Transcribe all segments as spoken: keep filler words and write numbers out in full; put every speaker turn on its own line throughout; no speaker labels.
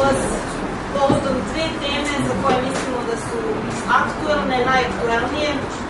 vas povodom dve teme za koje mislimo da su aktuelne, najaktuelnije.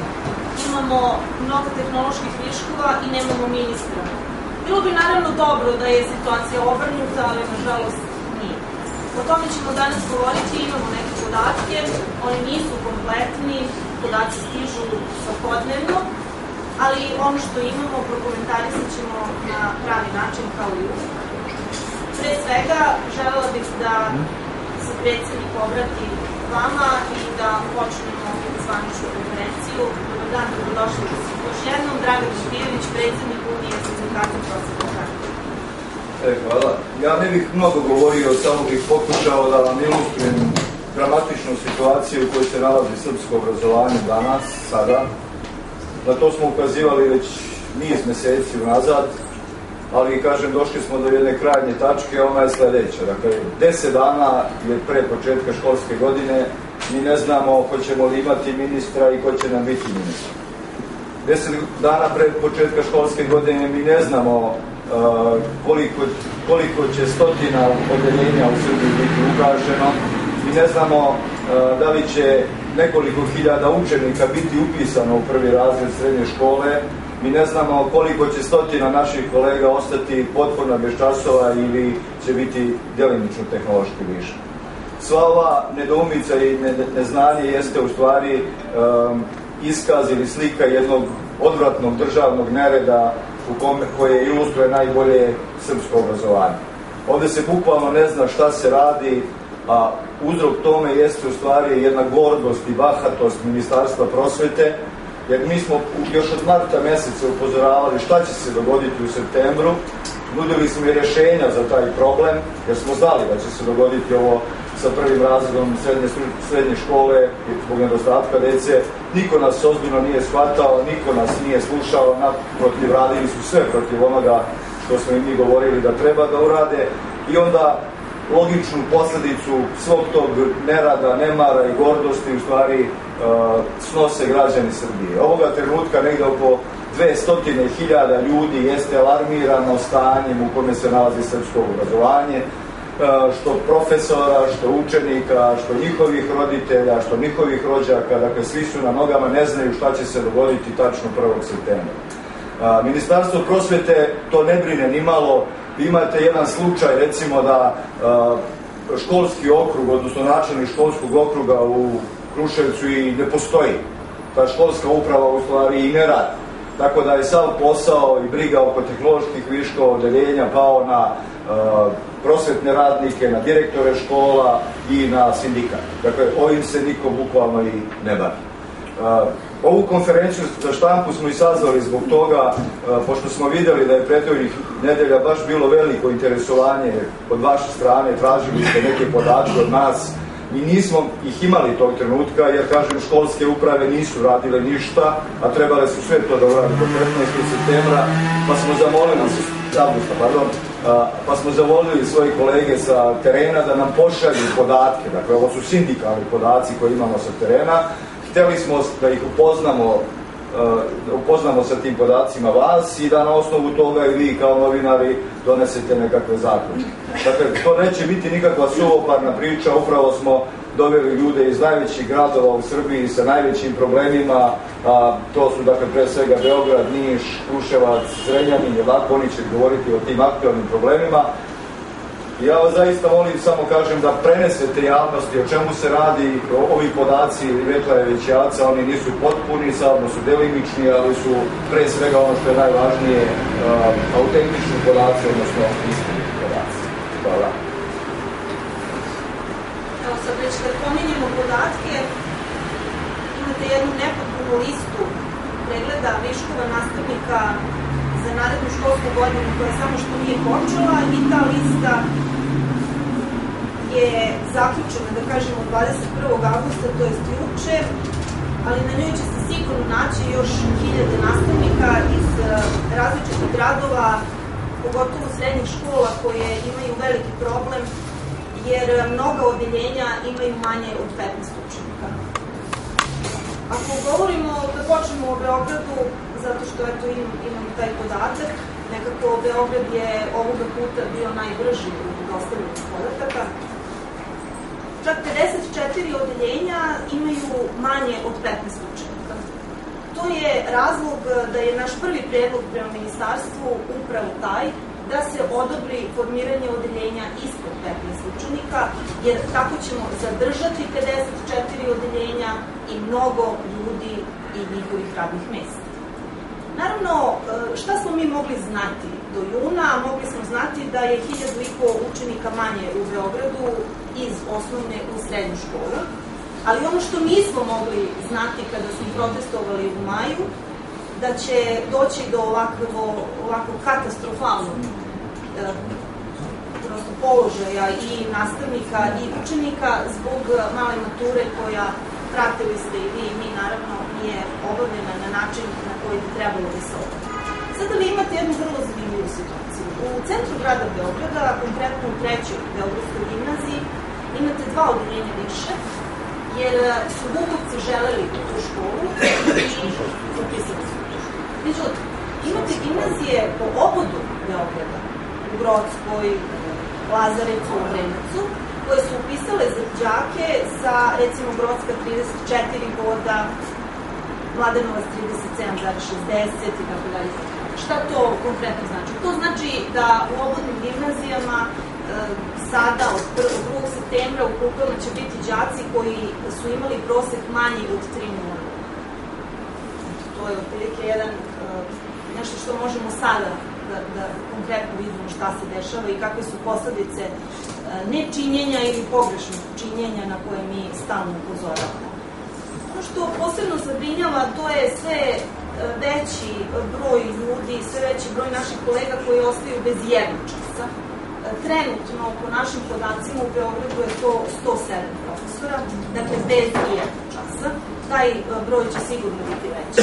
Imamo mnogo tehnoloških viškova i nemamo ministra. Bilo bi naravno dobro da je situacija obrnuta, ali nažalost nije. O tome ćemo danas govoriti, imamo neke podatke, oni nisu kompletni, podaci stižu svakodnevno, ali ono što imamo prokomentarisat ćemo na pravi način kao i uvijek. Pre svega, želela bih da se predsednik obrati vama i da počnemo zvaničnu konferenciju. Dobar dan, dobrodošli još jednom. Dragan Špijević, predsednik Unije sindikata prosvetnika.
E, hvala. Ja ne bih mnogo govorio, samo bih pokušao da vam ilustrujem dramatičnu situaciju u kojoj se nalazi srpsko obrazovanje danas, sada. Na to smo ukazivali već niz meseci unazad, ali, kažem, došli smo do jedne krajnje tačke, a ona je sledeća. Dakle, deset dana je pre početka školske godine, mi ne znamo hoćemo li imati ministra i ko će nam biti ministar. Deset dana pre početka školske godine mi ne znamo uh, koliko, koliko će stotina odeljenja u Srbiji biti ugašeno, mi ne znamo uh, da li će nekoliko hiljada učenika biti upisano u prvi razred srednje škole, mi ne znamo koliko će stotina naših kolega ostati potpuno bez časova ili će biti delimično tehnološki višak. Sva ova nedoumica i neznanje jeste u stvari um, iskaz ili slika jednog odvratnog državnog nereda u kome, koje ilustruje najbolje srpsko obrazovanje. Ovde se bukvalno ne zna šta se radi, a uzrok tome jeste u stvari jedna gordost i bahatost Ministarstva prosvete, jer mi smo još od marta meseca upozoravali šta će se dogoditi u septembru, nudili smo i rješenja za taj problem, jer smo znali da će se dogoditi ovo sa prvim razredom srednje, srednje škole zbog nedostatka dece. Niko nas ozbiljno nije shvatao, niko nas nije slušao, naprotiv, radili su sve protiv onoga što smo im mi govorili da treba da urade, i onda logičnu posledicu svog tog nerada, nemara i gordosti u stvari uh, snose građani Srbije. Ovoga trenutka negde oko dvesta hiljada ljudi jeste alarmirano stanjem u kome se nalazi srpsko obrazovanje, uh, što profesora, što učenika, što njihovih roditelja, što njihovih rođaka, dakle svi su na nogama, ne znaju šta će se dogoditi tačno prvog septembra. Uh, Ministarstvo prosvete to ne brine ni malo. Vi imate jedan slučaj, recimo da uh, školski okrug, odnosno načelnik školskog okruga u Kruševcu i ne postoji. Ta školska uprava u stvari i ne radi. Tako da je sav posao i briga oko tehnoloških viškova odeljenja pao na uh, prosvetne radnike, na direktore škola i na sindikat. Dakle, ovim se niko bukvalno i ne bavi. Uh, Ovu konferenciju za štampu smo i sazvali zbog toga, pošto smo videli da je prethodnih nedelja baš bilo veliko interesovanje od vaše strane, tražili ste neke podatke od nas, mi nismo ih imali tog trenutka, jer, kažem, školske uprave nisu radile ništa, a trebale su sve to da urade do petnaestog septembra, pa smo zamolili, avgusta, pardon, pa smo zamolili svoje kolege sa terena da nam pošalju podatke, dakle, ovo su sindikalni podaci koje imamo sa terena. Hteli smo da ih upoznamo, da upoznamo sa tim podacima vas i da na osnovu toga i vi kao novinari donesete nekakve zaključke. Dakle, to neće biti nikakva suvoparna priča, upravo smo doveli ljude iz najvećih gradova u Srbiji sa najvećim problemima, a to su, dakle, pre svega Beograd, Niš, Kruševac, Zrenjanin, jer tako oni će govoriti o tim aktualnim problemima. Ja vas zaista molim, samo kažem, da prenesete javnosti o čemu se radi. Ovi podaci, rekla je već Jaca, oni nisu potpuni, samo su delimični, ali su pre svega ono što je najvažnije, uh, autentični podaci, odnosno istiniti podaci. Hvala.
Evo sad već kad pominjemo podatke, imate jednu nepotpunu listu pregleda viškova nastavnika za narednu školsku godinu koja samo što nije počela, i ta lista je zaključena, da kažemo, dvadeset prvog avgusta, to jest juče, ali na njoj će se sigurno naći još hiljade nastavnika iz različitih gradova, pogotovo srednjih škola koje imaju veliki problem, jer mnoga odeljenja imaju manje od petnaest učenika. Ako govorimo, da počnemo o Beogradu, zato što eto imam, imam taj podatak, nekako Beograd je ovoga puta bio najbrži u dostavljanju podataka. čak pedeset četiri odeljenja imaju manje od petnaest učenika. To je razlog da je naš prvi predlog prema ministarstvu upravo taj da se odobri formiranje odeljenja ispod petnaest učenika, jer tako ćemo zadržati pedeset četiri odeljenja i mnogo ljudi i njihovih radnih mesta. Naravno, šta smo mi mogli znati do juna? Mogli smo znati da je hiljadu i po učenika manje u Beogradu iz osnovne u srednju školu, ali ono što nismo mogli znati kada smo protestovali u maju, da će doći do ovako katastrofalnog prosto položaja i nastavnika i učenika zbog male mature koja, pratili ste i vi i mi, naravno, nije obavljena na način na koji bi trebalo da se obavlja. Sada vi imate jednu vrlo zanimljivu situaciju. U centru grada Beograda, konkretno u trećoj Beogradskoj gimnaziji, imate dva odeljenja više, jer su Vukovci želeli u tu školu i upisali su. Međutim, imate gimnazije po obodu Beograda, u Grockoj, Lazarecu, u Vrenacu, koje su upisale za đake sa, recimo, Grocka trideset četiri boda, Mladenovac trideset sedam zarez šezdeset i tako dalje. Šta to konkretno znači? To znači da u obodnim gimnazijama sada od drugog septembra u klupama će biti đaci koji su imali prosek manji od tri nula. To je otprilike jedan, nešto što možemo sada da konkretno vidimo šta se dešava i kakve su posledice nečinjenja ili pogrešnog činjenja na koje mi stalno upozoravamo. Ono što posebno zabrinjava, to je sve veći broj ljudi, sve veći broj naših kolega koji ostaju bez jednog časa. Trenutno, po našim podacima, u Beogradu je to sto sedam profesora, dakle bez jednog časa. Taj broj će sigurno biti veći.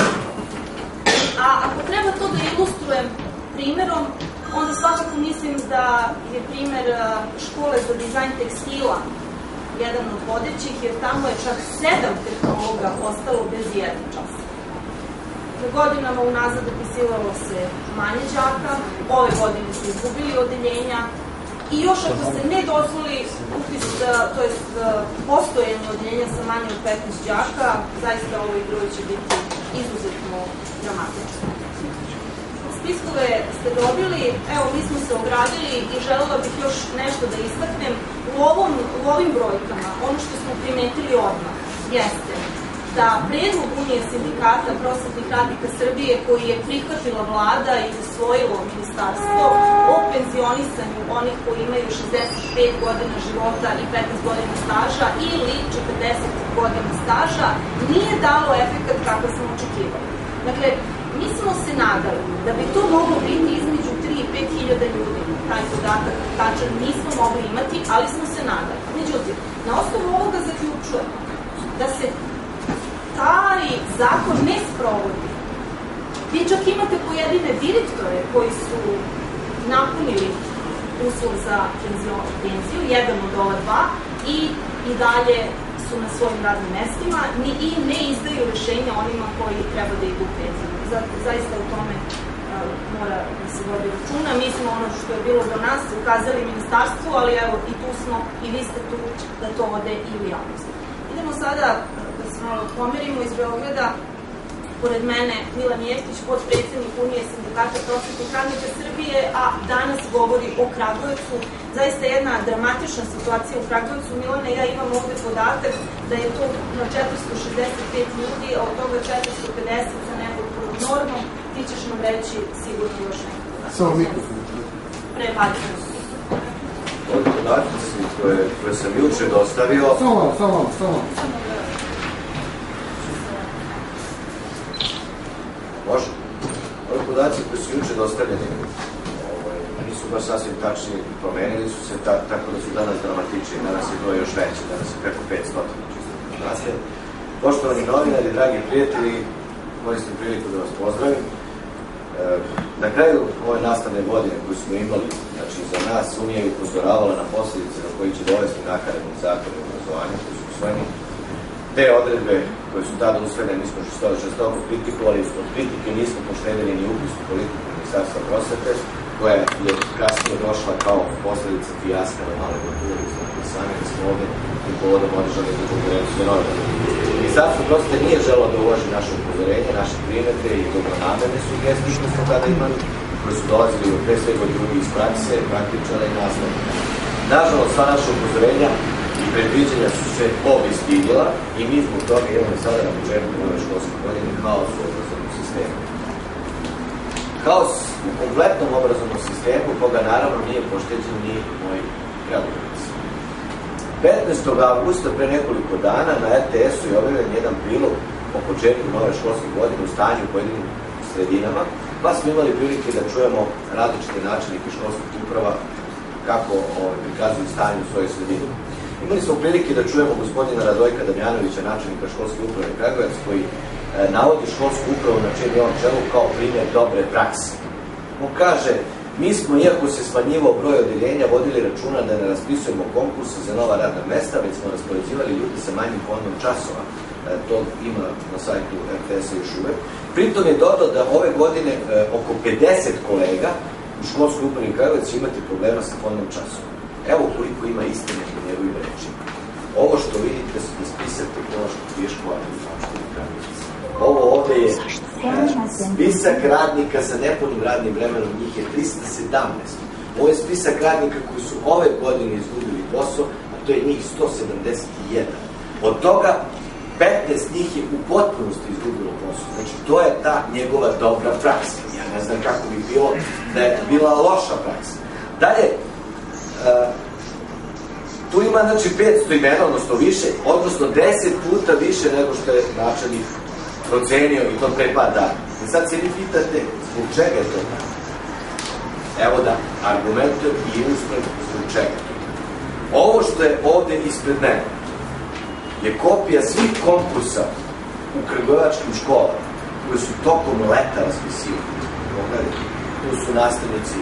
A ako treba to da ilustrujem primerom, onda svakako mislim da je primer škole za dizajn tekstila jedan od vodećih, jer tamo je čak sedam tehnologa ostalo bez jednog časa. Godinama unazad upisivalo se manje đaka, ove godine su izgubili odeljenja i još ako se ne dozvoli upis, to je postojanje odeljenja sa manje od petnaest đaka, zaista ovaj broj će biti izuzetno dramatičan. Spiskove ste dobili, evo mi smo se ogradili i želela bih još nešto da istaknem. U ovim brojkama, ono što smo primetili odmah jeste da predlog Unije sindikata prosvetnih radnika Srbije koji je prihvatila vlada i usvojilo ministarstvo o penzionisanju onih koji imaju šezdeset pet godina života i petnaest godina staža ili četrdeset godina staža nije dalo efekat kako smo očekivali. Dakle, mi smo se nadali da bi to moglo biti između tri i pet hiljada ljudi. Taj podatak tačan nismo mogli imati, ali smo se nadali. Međutim, na osnovu ovoga zaključujemo da se taj zakon ne sprovodi. Vi čak imate pojedine direktore koji su napunili uslov za penziju, jedan od ova dva, i i dalje su na svojim radnim mestima i ne izdaju rešenja onima koji treba da idu u penziju. Zaista u tome mora da se vodi računa. Mi smo ono što je bilo do nas ukazali ministarstvu, ali evo i tu smo i vi ste tu da to ode i u javnosti. Idemo sada da se malo pomerimo iz Beograda. Pored mene Milan Jeftić, podpredsednik Unije sindikata prosvetnih radnika Srbije, a danas govori o Kragujevcu. Zaista jedna dramatična situacija u Kragujevcu. Milane, ja imam ovde podatak da je to na četiristo šezdeset pet ljudi, a od toga četiristo pedeset sa nekom normom. Ti ćeš nam reći sigurno još neko podatak.
Samo mikrofon.
Prebacimo.
Ovi podatci koje sam juče dostavio...
Samo malo, samo malo, samo malo.
Može? Ovi podaci koji su juče dostavljeni nisu baš sasvim tačni, promenili su se tako da su danas dramatični, danas je broj još veći, danas je preko petsto. Poštovani novinari, dragi prijatelji, koristim priliku da vas pozdravim. Na kraju ove nastavne godine koju smo imali, znači za nas Unija je upozoravala na posljedice na koji će dovesti nakaradni zakon o obrazovanju koji su usvojeni. Te odredbe koje su tada usvojene, mi smo žestoko kritikovali, od kritike nismo poštedili ni upis u politiku Ministarstva prosvete, koja je kasnije došla kao posledica fijaska na male kulture, znate sami da smo ovde tim povodom održali za konferenciju za novinare. Ministarstvo prosvete nije želelo da uvaži naše upozorenje, naše primedbe i dobronamerne sugestije što smo tada imali, koji su dolazili od pre svega od ljudi iz prakse, praktičara i nastavnika. Nažalost, sva naša upozorenja i predviđenja su se obistinila i mi zbog toga imamo sada na početku nove školske godine haos u obrazovnom sistemu. Haos u kompletnom obrazovnom sistemu, koga naravno nije pošteđen ni moji gradovnici. petnaestog avgusta, pre nekoliko dana, na er te esu je objavljen jedan prilog o početku nove školske godine u stanju u pojedinim sredinama, pa smo imali prilike da čujemo različite načelnike školskih uprava kako prikazuju stanje u svojoj sredini. Imali smo prilike da čujemo gospodina Radojka Damjanovića, načelnika školske uprave Kragujevac, koji navodi školsku upravu na čijem je on čelu kao primjer dobre prakse. On kaže, mi smo, iako se smanjivao broj odeljenja, vodili računa da ne raspisujemo konkurse za nova radna mesta, već smo raspoređivali ljudi sa manjim fondom časova. To ima na sajtu er te esa još uvek. Pritom je dodao da ove godine oko pedeset kolega u školskoj upravi Kragujevac će imati problema sa fondom časova. Evo koliko ima istine u njegovim rečima. Ovo što vidite su spisak tehnoloških viškova u opštini Kragujevac. Ovo ovde je spisak radnika sa nepunim radnim vremenom, njih je trista sedamnaest. Ovo je spisak radnika koji su ove godine izgubili posao, a to je njih sto sedamdeset jedan. Od toga petnaest njih je u potpunosti izgubilo posao. Znači, to je ta njegova dobra praksa. Ja ne znam kako bi bilo da je bila loša praksa. Dalje, tu ima, znači, petsto imena, odnosno više, odnosno deset puta više nego što je načelnik procenio i to pre par dana. I sad se vi pitate, zbog čega je to tako? Evo da argumentujem i ilustrujem zbog čega. Ovo što je ovde ispred mene je kopija svih konkursa u kragujevačkim školama koji su tokom leta raspisivani. Pogledajte, tu su nastavnici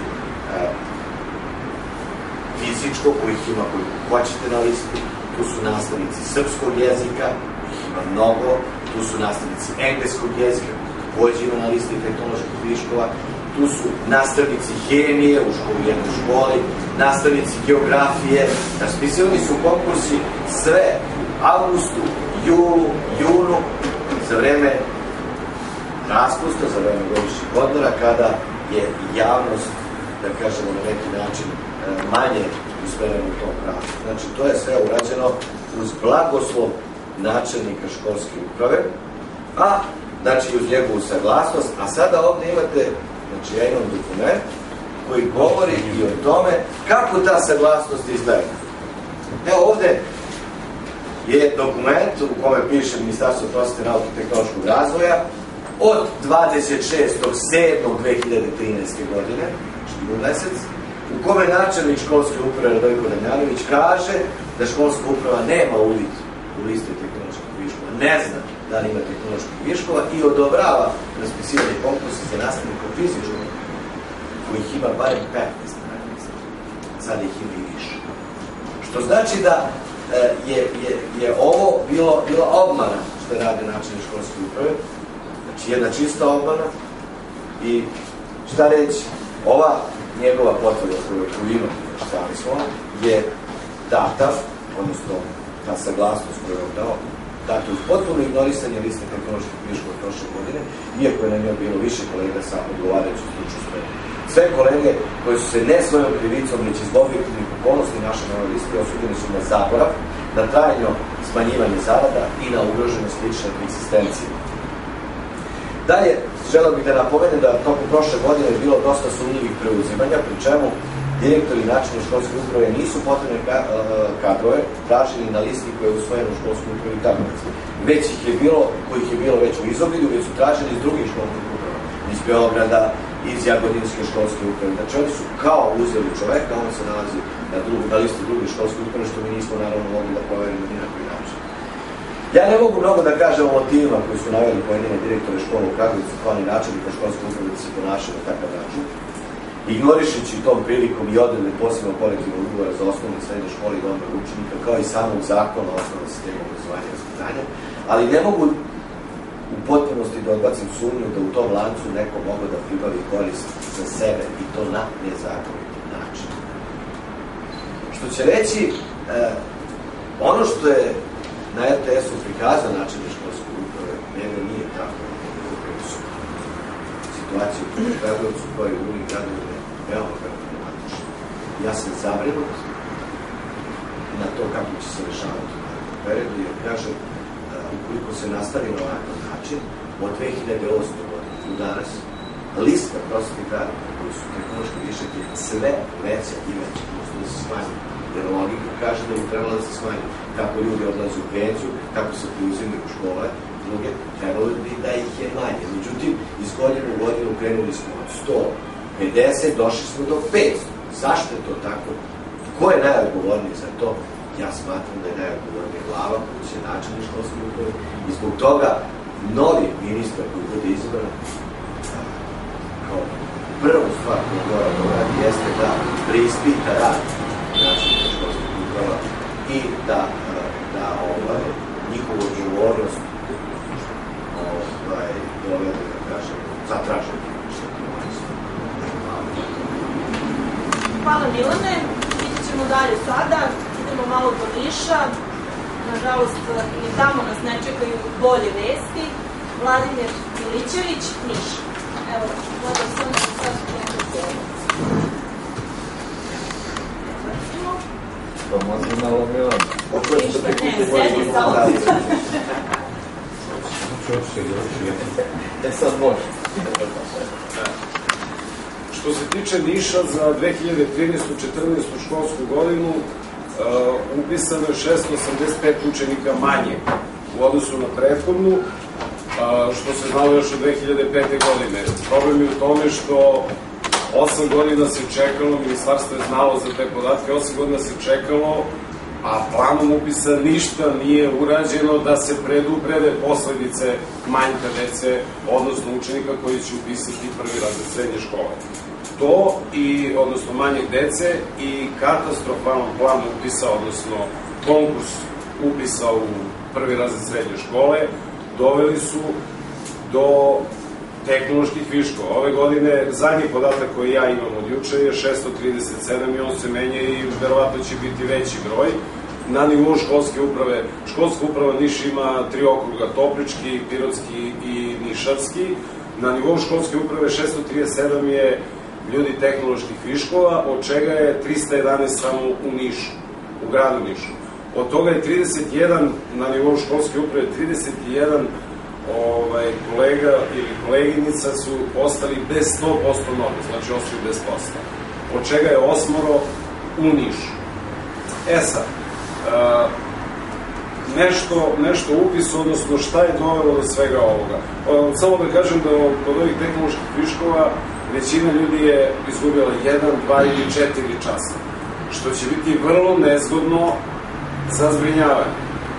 fizičkog, kojih ima koliko hoćete na listi, tu su nastavnici srpskog jezika, kojih ima mnogo, tu su nastavnici engleskog jezika, takođe ima na listi tehnoloških viškova, tu su nastavnici hemije u školi, jednoj školi, nastavnici geografije, raspisivani su konkursi sve avgustu, julu, junu, za vreme raspusta, za vreme godišnjeg odmora, kada je javnost, da kažemo na neki način, manje usmereno u tom pravcu. Znači, to je sve urađeno uz blagoslov načelnika školske uprave, a, znači, uz njegovu saglasnost, a sada ovde imate, znači, ja imam dokument koji govori i o tome kako ta saglasnost izgleda. Evo ovde je dokument u kome piše Ministarstvo prosvete, nauke i tehnološkog razvoja od dvadeset šestog sedmog dve hiljade trinaeste. godine, znači jul mesec, u kome načelnik školske uprave Radojko Damjanović kaže da školska uprava nema uvid u liste tehnoloških viškova, ne zna da li ima tehnoloških viškova i odobrava raspisivanje konkursa za nastavnika fizičkog, kojih ima barem petnaest. Sada ih ima i više. Što znači da je, je, je ovo bilo, bila obmana što rade načelnik školske uprave, znači jedna čista obmana i šta reći, ova njegova potvrda koju ima, stali smo, je data, odnosno ta saglasnost koju je on dao, data uz potpuno ignorisanje liste tehnoloških viškova prošle godine, iako je na njoj bilo više kolega sa odgovarajućom stručnom spremom. Sve kolege koji su se ne svojom krivicom, već iz objektivnih okolnosti naše na ovoj listi osuđeni su na zaborav, na trajno smanjivanje zarada i na ugroženost lične egzistencije. Dalje, želeo bih da napomenem da tokom prošle godine je bilo dosta sumnjivih preuzimanja, pri čemu direktori i načelnik školske uprave nisu potrebne kadrove tražili na listi koje je usvojeno u školskoj upravi Kragujevac. Već ih je bilo, kojih je bilo već u izobilju, već su tražili iz drugih školskih uprava, iz Beograda, iz Jagodinske školske uprave. Znači, oni su kao uzeli čoveka, on se nalazi na, drugu, na listi drugih školske uprave, što mi nismo naravno mogli da proverimo ni na koji način. Ja ne mogu mnogo da kažem o motivima koji su naveli pojedine direktore škole u Kragujevcu, kao ni načelnika školske uprave da se ponašaju na takav način, ignorišući tom prilikom i odredbe posebno kolektivnog ugovora za osnovne i srednje škole i domove učenika, kao i samog zakona o osnovnom sistemu obrazovanja i vaspitanja, ali ne mogu u u potpunosti da odbacim sumnju da u tom lancu neko mogo da pribavi korist za sebe i to na nezakonit način. Što će reći, eh, ono što je na er te esu prikazao načelnik školske uprave, njega nije tako situaciju u Beogradcu koja je u drugim gradovima veoma problematična. Ja sam zabrinut na to kako će se rešavati u periodu, jer kažem, ukoliko se nastavi na ovakav način, od dve hiljade osme godine do danas, lista prosvetnih radnika koji su tehnološki višak je sve veća i veća, odnosno da se smanji. Jer logika kaže da bi trebalo da se smanji. Kako ljudi odlaze u penziju, kako se preuzimaju u škole, druge, trebalo bi da ih je manje. Međutim, iz godine u godinu krenuli smo od sto pedeset, došli smo do petsto. Zašto je to tako? Ko je najodgovorniji za to? Ja smatram da je najodgovorniji glava, koji će načelnik školske uprave i zbog toga novi ministar koji bude izabran kao prvu stvar koju mora da radi jeste da preispita rad načelnika školskih uprava i da, da ovaj, njihovu odgovornost ovaj, dovede, da kažem, zatražen.
Hvala Milane, idit ćemo dalje sada, idemo malo do Niša, nažalost i tamo nas ne čekaju bolje vesti. Vladimir Milićević, Niš. Evo, gledam sam da sad nekako cijeli.
Pa možda malo Milan.
Ništa, ne, sedi sa ovdje.
E sad može.
Što se tiče Niša, za dve hiljade trinaestu četrnaestu školsku godinu uh, upisano je šesto osamdeset pet učenika manje u odnosu na prethodnu, uh, što se znalo još od dve hiljade pete godine. Problem je u tome što osam godina se čekalo, ministarstvo je znalo za te podatke, osam godina se čekalo, a planom upisa ništa nije urađeno da se preduprede posledice manjka dece, odnosno učenika koji će upisati prvi razred srednje škole. To, i, odnosno manjeg dece, i katastrofalan plan upisa, odnosno konkurs upisa u prvi razred srednje škole, doveli su do tehnoloških viškova. Ove godine, zadnji podatak koji ja imam od juče je šesto trideset sedam i on se menja i verovatno će biti veći broj. Na nivou školske uprave, školska uprava Niš ima tri okruga, Toplički, Pirotski i Nišavski. Na nivou školske uprave šesto trideset sedam je ljudi tehnoloških viškova, od čega je trista jedanaest samo u Nišu, u gradu Nišu. Od toga je trideset jedan na nivou školske uprave, trideset jedan ovaj, kolega ili koleginica su ostali bez sto posto norme, znači ostali bez posla. Od čega je osmoro u Nišu. E sad, a, nešto, nešto upis, odnosno šta je dovelo do svega ovoga. A, samo da kažem da od ovih tehnoloških viškova većina ljudi je izgubila jedan, dva ili četiri časa, što će biti vrlo nezgodno za zbrinjavanje.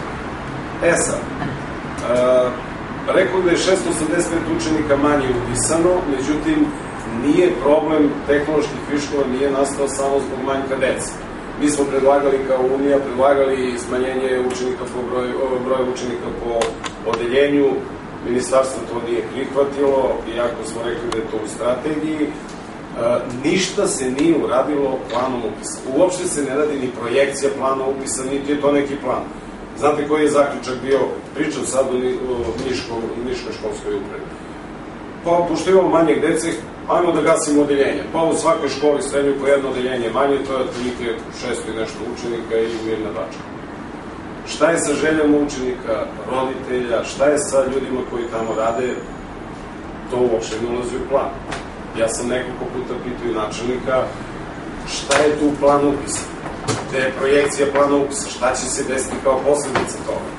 E sad, a, rekao da je šesto osamdeset pet učenika manje upisano, međutim, nije problem tehnoloških viškova, nije nastao samo zbog manjka dece. Mi smo predlagali kao Unija, predlagali smanjenje učenika po broju, broja učenika po odeljenju, ministarstvo to nije prihvatilo, iako smo rekli da je to u strategiji. E, ništa se nije uradilo planom upisa. Uopšte se ne radi ni projekcija plana upisa, niti je to neki plan. Znate koji je zaključak bio, pričam sad o Niškoj školskoj upravi. Pa, pošto imamo manjeg dece, ajmo da gasimo odeljenje. Pa u svakoj školi srednjoj po jedno odeljenje manje, to je otprilike šesto i nešto učenika i mirna tačka. Šta je sa željama učenika, roditelja, šta je sa ljudima koji tamo rade, to uopšte ne ulazi u plan. Ja sam nekoliko puta pitao i načelnika, šta je tu plan upisa? Gde je projekcija plana upisa? Šta će se desiti kao posledica toga?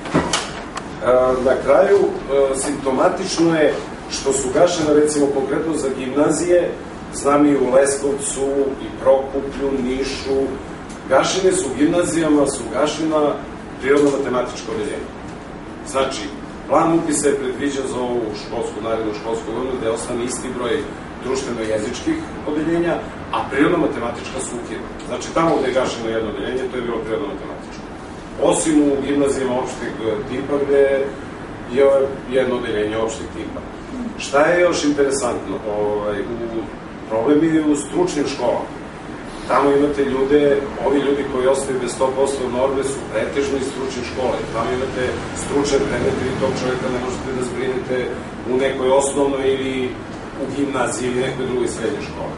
Na kraju, simptomatično je što su gašena, recimo, konkretno za gimnazije, znam i u Leskovcu, i Prokuplju, Nišu, gašene su u gimnazijama, su gašena prirodno-matematičko odeljenje. Znači, plan upisa je predviđen za ovu školsku, narednu školsku godinu, gde ostane isti broj društveno-jezičkih odeljenja, a prirodno-matematička su ukidana. Znači, tamo gde je gašeno jedno odeljenje, to je bilo prirodno-matematičko. Osim u gimnazijama opšteg tipa, gde i ovo je jedno odeljenje opšteg tipa. Šta je još interesantno? Problem je u stručnim školama. Tamo imate ljude, ovi ljudi koji ostaju bez sto posto norme su pretežno iz stručnih škola. Tamo imate stručne predmete i tog čovjeka ne možete da zbrinete u nekoj osnovnoj ili u gimnaziji ili nekoj drugoj srednjoj školi.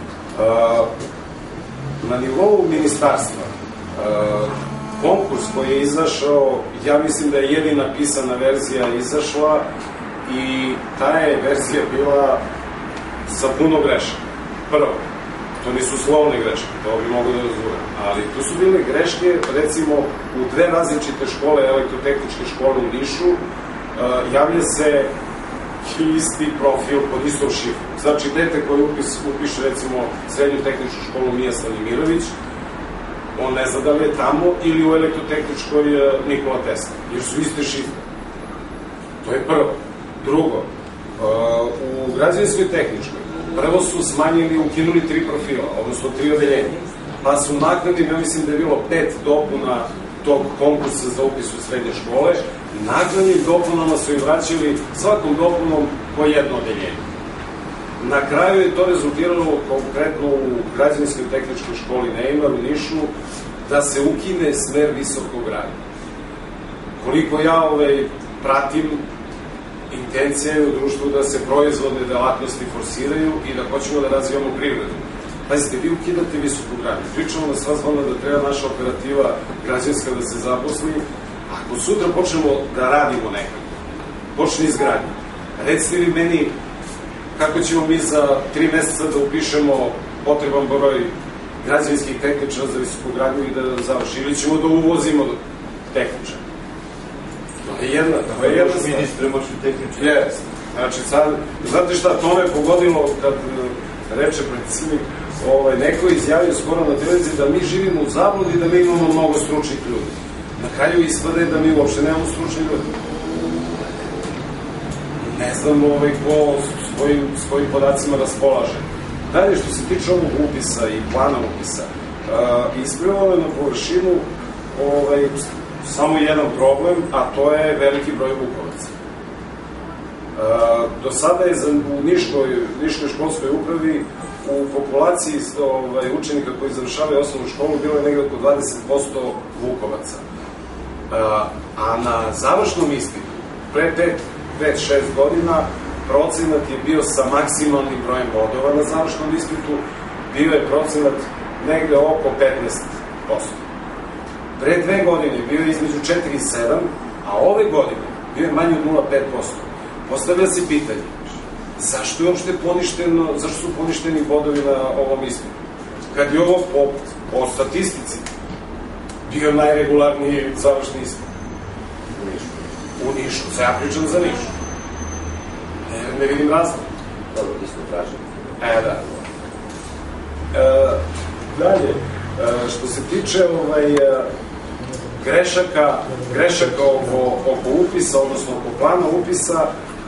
Na nivou ministarstva konkurs koji je izašao, ja mislim da je jedina pisana verzija izašla i ta je verzija bila sa puno grešaka. Prvo, to nisu slovne greške, to bi mogu da razumem, ali to su bile greške, recimo, u dve različite škole, elektrotehničke škole u Nišu, javlja se isti profil pod istom šifrom. Znači, dete koji upiše, recimo, srednju tehničku školu Mija Stanimirović, on ne zna da li je tamo ili u elektrotehničkoj Nikola Tesla, jer su iste šifre. To je prvo. Drugo, u građevinskoj tehničkoj prvo su smanjili, ukinuli tri profila, odnosno tri odeljenja, pa su naknadno, ja mislim da je bilo pet dopuna tog konkursa za upis u srednje škole, naknadnim dopunama su im vraćali svakom dopunom po jedno odeljenje. Na kraju je to rezultiralo konkretno u građevinskoj tehničkoj školi Neymar u Nišu da se ukine smer visokog rada. Koliko ja pratim, intencija je u društvu da se proizvodne delatnosti forsiraju i da hoćemo da razvijamo privredu. Pazite, vi ukidate visokog rada. Pričamo na sva zvona da treba naša operativa građanska da se zaposli. Ako sutra počnemo da radimo nekako, počne izgradnje, recite li meni kako ćemo mi za tri meseca da upišemo potreban broj građevinskih tehničara za visokogradnju i da završi, ili ćemo da uvozimo tehničara. To je jedna, to je jedna stvar.
Ministre, možete tehničara.
Jeste. Znači, sad, znate šta, to me pogodilo kad reče predsjednik, neko je izjavio skoro na televiziji da mi živimo u zabludi i da mi imamo mnogo stručnih ljudi. Na kraju ispade da mi uopšte nemamo stručnih ljudi. Ne znam ko svojim podacima raspolaže. Dalje, što se tiče ovog upisa i plana upisa, isplivalo je na površinu samo jedan problem, a to je veliki broj Vukovaca. Do sada je u Niškoj školskoj upravi u populaciji učenika koji završavaju osnovnu školu bilo je negde oko dvadeset posto Vukovaca. A na završnom ispitu, pre pet šest godina, procenat je bio sa maksimalnim brojem bodova na završnom ispitu, bio je procenat negde oko petnaest posto. Pre dve godine bio je između četiri i sedam, a ove godine bio je manje od nula zarez pet posto. Postavlja se pitanje, zašto je uopšte poništeno, zašto su poništeni bodovi na ovom ispitu? Kad je ovo po statistici bio najregularniji završni ispit. U Nišu. U Nišu, sad ja pričam za Nišu. Ne vidim razlog.
Dobro, isto tražim.
E, da. Dalje, što se tiče grešaka, grešaka oko upisa, odnosno oko plana upisa,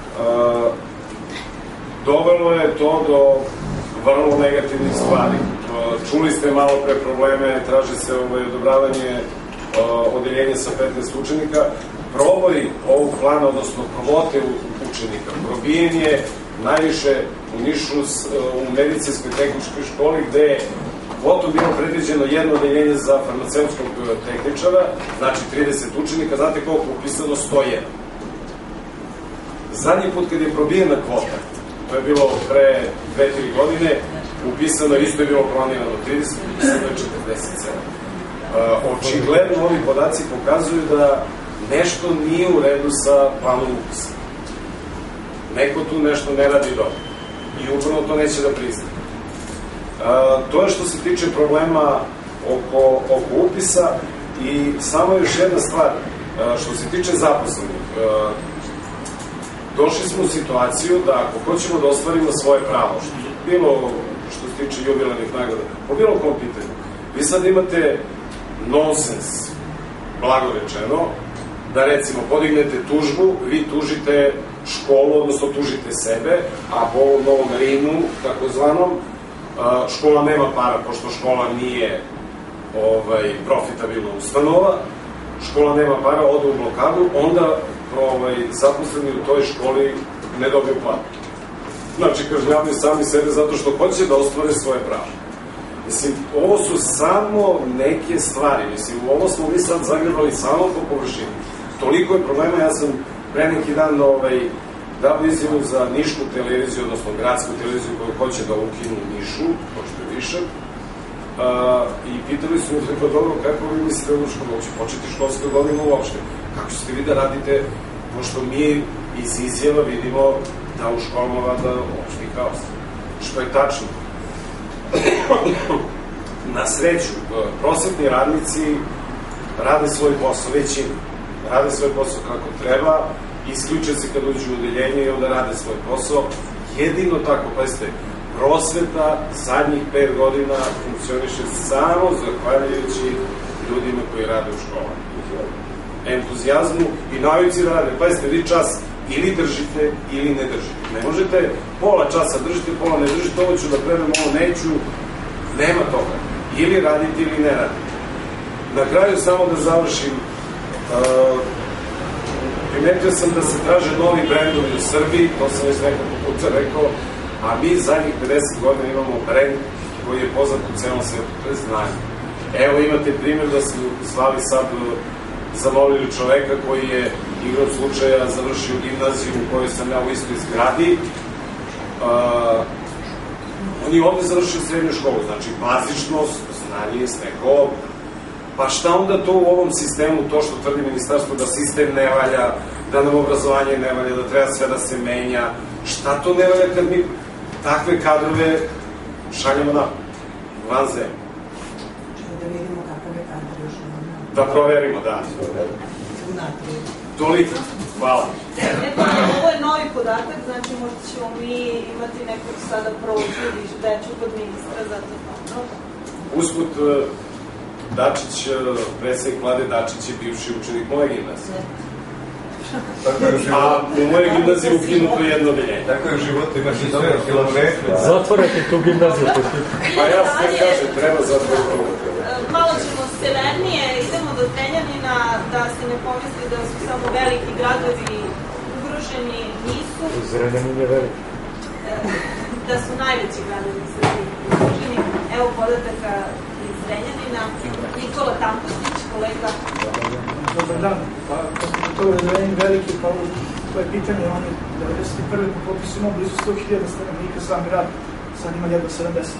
dovelo je to do vrlo negativnih stvari. Čuli ste malo pre probleme, traži se odobravanje odeljenja sa petnaest učenika. Proboj ovog plana, odnosno kvote učenika, probijen je najviše u Nišu u medicinskoj tehničkoj školi, gde je kvotom bilo predviđeno jedno odeljenje za farmaceutskog tehničara, znači trideset učenika, znate koliko je upisano? sto jedan. Zadnji put kad je probijena kvota, to je bilo pre dve tri godine, upisano, isto je bilo planirano trideset, upisano je četrdeset sedam. Očigledno ovi podaci pokazuju da nešto nije u redu sa planom upisa. Neko tu nešto ne radi dobro. I upravo to neće da prizna. To je što se tiče problema oko upisa i samo još jedna stvar. Što se tiče zaposlenih, došli smo u situaciju da ako hoćemo da ostvarimo svoje pravo, bilo što se tiče jubilarnih nagrada, po bilo kom pitanju, vi sad imate nonsens, blago rečeno, da recimo podignete tužbu, vi tužite školu, odnosno tužite sebe, a po ovom novom RIN-u, takozvanom, škola nema para, pošto škola nije profitabilna ustanova, škola nema para, ode u blokadu, onda zaposleni u toj školi ne dobiju platu. Znači, kažnjavaju sami sebe zato što hoće da ostvare svoje pravo. Mislim, ovo su samo neke stvari, mislim, u ovo smo mi sad zagrebali samo po površini. Toliko je problema, ja sam pre neki dan dao izjavu za nišku televiziju, odnosno gradsku televiziju koju hoće da ukinu Nišu, pošto je Višak, i pitali su mi, rekao, dobro, kako vi mislite u školu, će početi školska godina uopšte, kako ćete vi da radite, pošto mi iz izjava vidimo da u školama vada opšti haos, što je tačno. Na sreću, prosvetni radnici rade svoj posao, većina, rade svoj posao kako treba, isključe se kad uđu u udeljenje i onda rade svoj posao. Jedino tako, pazite, prosveta zadnjih pet godina funkcioniše samo zahvaljujući ljudima koji rade u školama. Entuzijazmu i navici da rade. Pazite, vi čas ili držite ili ne držite. Ne možete pola časa držite, pola ne držite, ovo ću da predam, ovo neću, nema toga. Ili radite ili ne radite. Na kraju samo da završim, primetio sam da se traže novi brendovi u Srbiji, to sam već nekako puta rekao, a mi zadnjih pedeset godina imamo brend koji je poznat u celom svetu, to je znanje. Evo imate primjer da smo zvali sad, zamolili čoveka koji je igrom slučaja završio gimnaziju u kojoj sam ja u istoj zgradi. On je ovde završio srednju školu, znači bazično znanje je stekao. Pa šta onda to u ovom sistemu, to što tvrdi ministarstvo da sistem ne valja, da nam obrazovanje ne valja, da treba sve da se menja, šta to ne valja kad mi takve kadrove šaljamo na van zemlje?
Da vidimo kakav je kadar još imamo.
Da proverimo, da. Toliko. Hvala.
Ovo je novi podatak, znači možda ćemo mi imati nekog sada prođu ili veću kod ministra za to.
Usput, Dačić, predsednik vlade Dačić je bivši učenik moje gimnazije. A u moje gimnazije ukinuto jedno odeljenje.
Tako je u životu, imaš i sve kilometre.
Zatvorite tu gimnaziju.
Pa ja sve kažem, treba zatvoriti.
Malo ćemo severnije, idemo do Zrenjanina, da se ne pomisli da su samo veliki gradovi ugroženi, nisu.
Zrenjanin je veliki.
Da su najveći gradovi u Srbiji ugroženi. Evo podataka iz Zrenjanina. Nikola Tampustić, kolega.
Dobar dan. Pa, kako to je Zrenjanin veliki, pa to je pitanje, oni devedeset prve po popisu imao blizu sto hiljada stanovnika, sam grad, sad ima jedno sedamdeset.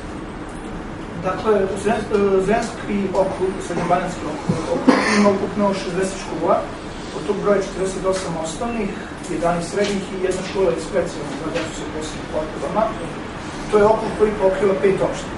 Dakle, Zrenjanski okrug, Srednjobanjanski okrug, ima ukupno šezdeset škola, od tog broja četrdeset osam osnovnih, jedanaest srednjih i jedna škola je specijalna za decu sa posebnim potrebama. To je okrug koji pokriva pet opština.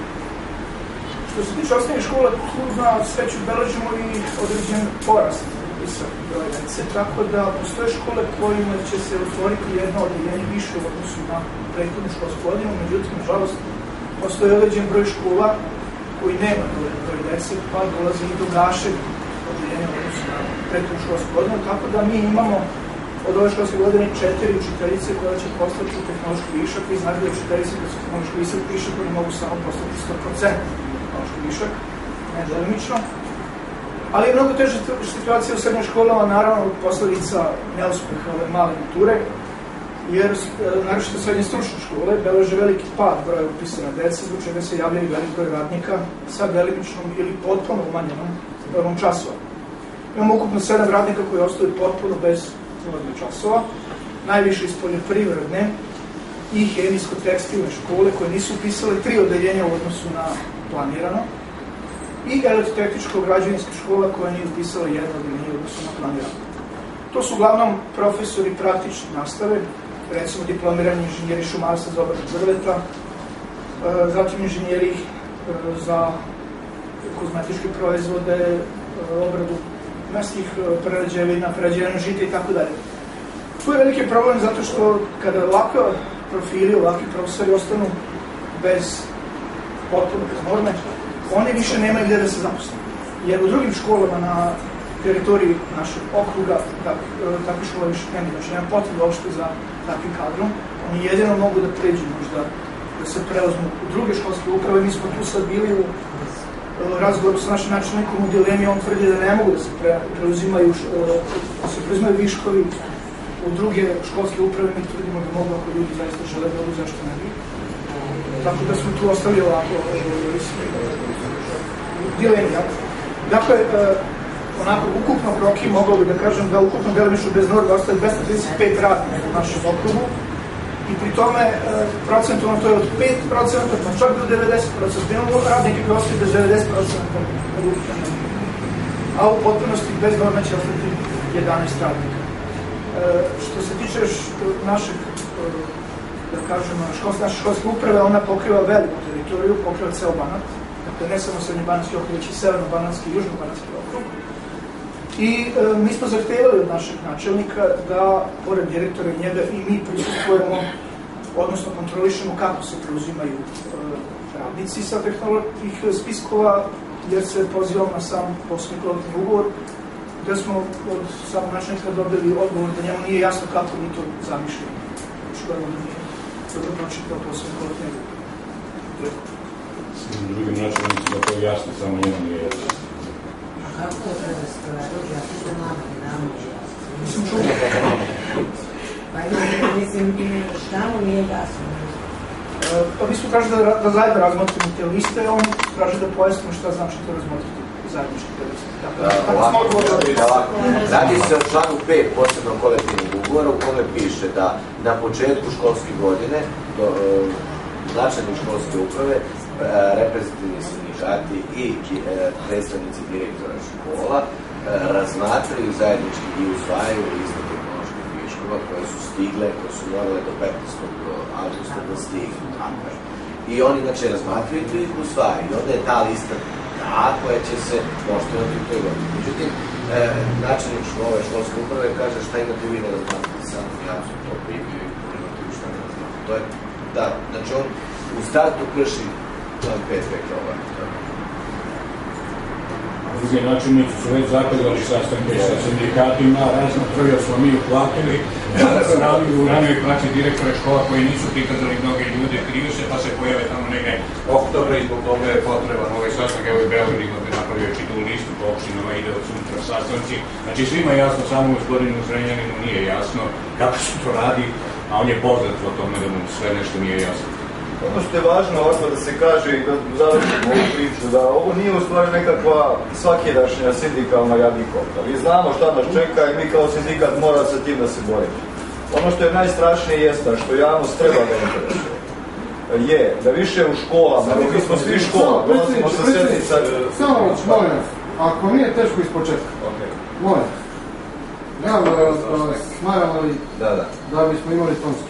Što se tiče osnovnih škola, tu na sreću beležimo i određen porast visok broj dece, tako da postoje škole kojima će se otvoriti jedno odeljenje više u odnosu na prethodnu školsku godinu, međutim, nažalost, postoje određen broj škola koji nema dovoljno broj dece, pa dolazi i do gašenja odeljenja u odnosu na prethodnu školsku godinu, tako da mi imamo od ove školske godine četiri učiteljice koje će postati tehnološki višak. Vi znate da učiteljice koje su tehnološki višak, oni mogu samo postati sto posto tehnološki višak, ne delimično. Ali je mnogo teža situacija u srednjim školama, naravno posledica neuspeha ove male mature, jer naročito srednje stručne škole beleže veliki pad broja upisana dece, zbog čega se javljaju velik broj radnika sa delimičnom ili potpuno umanjenom brojom časova. Imamo ukupno sedam radnika koji ostaju potpuno bez časova, najviše iz poljoprivredne i hemijsko-tekstilne škole koje nisu upisale tri odeljenja u odnosu na planirano i elektrotehničko-građevinske škola koje nije upisala jedno odeljenje u odnosu na planirano. To su uglavnom profesori praktične nastave, recimo diplomirani inženjeri šumarstva za obradu drveta, zatim inženjeri za kozmetičke proizvode, obradu mesnih prerađevina, prerađevina žita i tako dalje. Tu je veliki problem zato što kada ovakve profili, ovakvi profesori ostanu bez potpuno, bez norme, oni više nemaju gde da se zaposle. Jer u drugim školama na teritoriji našeg okruga takve škole više nema, znači nema potrebe uopšte za takvim kadrom. Oni jedino mogu da pređu možda, da se preozmu u druge školske uprave. Mi smo tu sad bili u razgovoru sa našim načelnikom u dilemi, on tvrdi da ne mogu da se preuzimaju, da se preuzimaju viškovi u druge školske uprave, mi tvrdimo da mogu ako ljudi zaista žele da odu, zašto ne bi. Tako da smo tu ostavili ovako dilemi. Dakle, onako, ukupno broki, mogao bi da kažem da ukupno delimično bez norga ostaje dvesta trideset pet radnika u našem okrugu i pri tome procentovno to je od pet procenta, pa čak do devedeset procenta. Imamo radnike koji ostaje bez devedeset procenta, a u potpunosti bez norma će ostati jedanaest radnika. Što se tiče našeg, da kažem, naše školske uprave, ona pokriva veliku teritoriju, pokriva ceo Banat, dakle ne samo srednje-banatski okrug, već i severno-banatski i južno-banatski okrug. I e, mi smo zahtevali od našeg načelnika da, pored direktora i njega, i mi prisutujemo, odnosno kontrolišemo kako se preuzimaju e, radnici sa tehnoloških spiskova, jer se pozivamo na sam poslovni kolektivni ugovor, gde smo od samog načelnika dobili odgovor da njemu nije jasno kako mi to zamišljamo. Što je onda nije dobro pročitao poslovni kolektivni ugovor.
Svim drugim načelnicima to je jasno, samo njemu nije jasno.
Kako to treba se provedoći? Ja sam se nama, ne damo je jasno.
Mislim čuo.
Pa mislim, šta mu nije jasno?
Pa mi smo tražili da, da zajedno razmotrimo te liste, on traži da pojasnimo šta znači to razmotriti zajednički te liste.
Radi se o članu pet posebnog kolektivnog ugovora u kome piše da na početku školske godine do, načelnik školske uprave, reprezentativni sindikati i predstavnici direktora škola razmatraju zajednički i usvajaju liste tehnoloških viškova koje su stigle, koje su morale do petnaestog avgusta da stignu. I oni znači razmatraju i ih usvajaju. I onda je ta lista ta koja će se poštovati u toj godini. Međutim, načelnik škole, školske uprave kaže šta imate vi da razmatrate samo, ja sam to primio i imate vi šta ne razmatrate. To je, da, znači on u startu krši član pet veka ovaj.
Drugi načelnici su već zakazali sastanke sa sindikatima, razno prvo smo mi uplatili, radili u ranoj plaći direktora škola koji nisu prikazali mnoge ljude, kriju se pa se pojave tamo neke oktobre i zbog toga je potreban ovaj sastanak, evo i Beograd bi napravio čitavu listu po opštinama, ide od sutra sastanci, znači svima je jasno, samo gospodinu Zrenjaninu nije jasno kako se to radi, a on je poznat o tome da mu sve nešto nije jasno.
Ono što je važno ovako da se kaže i da završimo ovu priču, da ovo nije u stvari nekakva svakidašnja sindikalna jadikovka. Mi znamo šta nas čeka i mi kao sindikat mora sa tim da se borimo. Ono što je najstrašnije jeste, što javnost treba da interesuje, je da više u školama, mi smo svi škola, dolazimo sa sednica...
Samo, molim vas, ako nije teško iz početka, molim vas, ja smaram da bismo imali tonski.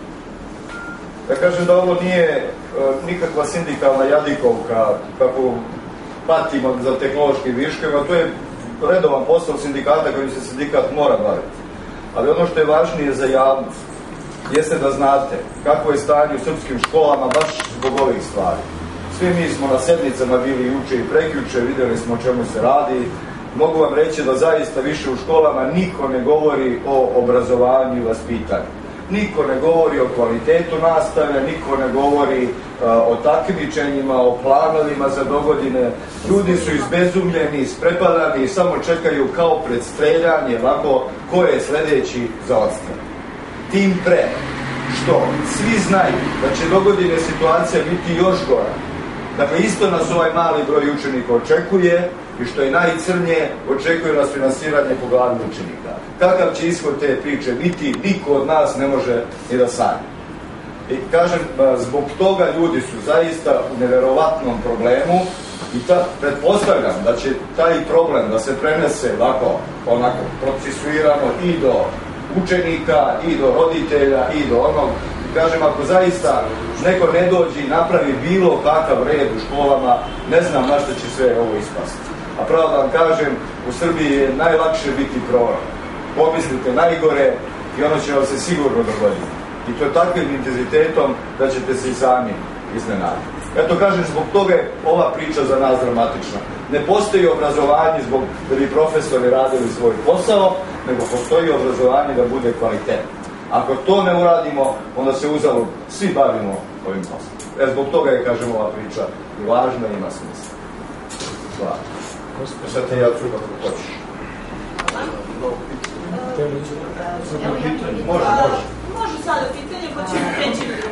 Da kažem da ovo nije uh, nikakva sindikalna jadikovka kako patimo za tehnološkim viškovima, to je redovan posao sindikata kojim se sindikat mora baviti. Ali ono što je važnije za javnost jeste da znate kako je stanje u srpskim školama baš zbog ovih stvari. Svi mi smo na sednicama bili juče i prekjuče, videli smo o čemu se radi. Mogu vam reći da zaista više u školama niko ne govori o obrazovanju i vaspitanju. Niko ne govori o kvalitetu nastave, niko ne govori uh, o takmičenjima, o planovima za dogodine. Ljudi su izbezumljeni, isprepadani i samo čekaju kao pred streljanje, ovako, ko je sledeći za odstrel. Tim pre, što svi znaju da će dogodine situacija biti još gora. Dakle, isto nas ovaj mali broj učenika očekuje i što je najcrnije, očekuje nas finansiranje po glavi učenika. Kakav će ishod te priče biti, niko od nas ne može ni da sanja. I kažem, zbog toga ljudi su zaista u neverovatnom problemu i ta, pretpostavljam da će taj problem da se prenese ovako, onako, procesuirano i do učenika, i do roditelja, i do onog. Kažem, ako zaista neko ne dođe i napravi bilo kakav red u školama, ne znam na što će sve ovo ispasti. A pravo da vam kažem, u Srbiji je najlakše biti prorok. Pomislite najgore i ono će vam se sigurno dogoditi. I to je takvim intenzitetom da ćete se i sami iznenaditi. Eto kažem, zbog toga je ova priča za nas dramatična. Ne postoji obrazovanje zbog da bi profesori radili svoj posao, nego postoji obrazovanje da bude kvalitetno. Ako to ne uradimo, onda se uzalud svi bavimo ovim poslom. E, zbog toga je, kažem, ova priča i važna i ima smisla. Hvala. Sad te ja ću kako hoćeš.
hteli?
Može, može.
Može sada pitanje, pa ćemo preći